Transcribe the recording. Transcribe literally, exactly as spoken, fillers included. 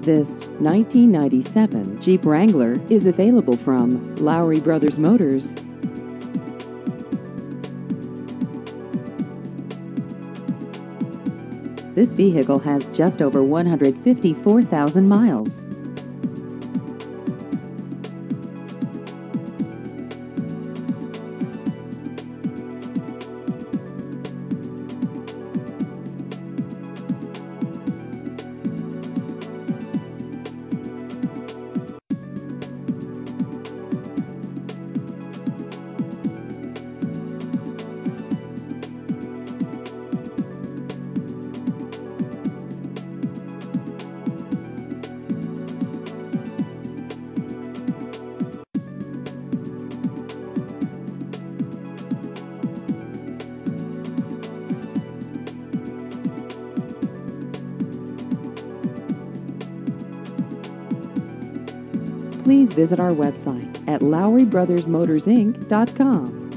This nineteen ninety-seven Jeep Wrangler is available from Lowry Brothers Motors. This vehicle has just over one hundred fifty-four thousand miles. Please visit our website at lowry brothers motors inc dot com.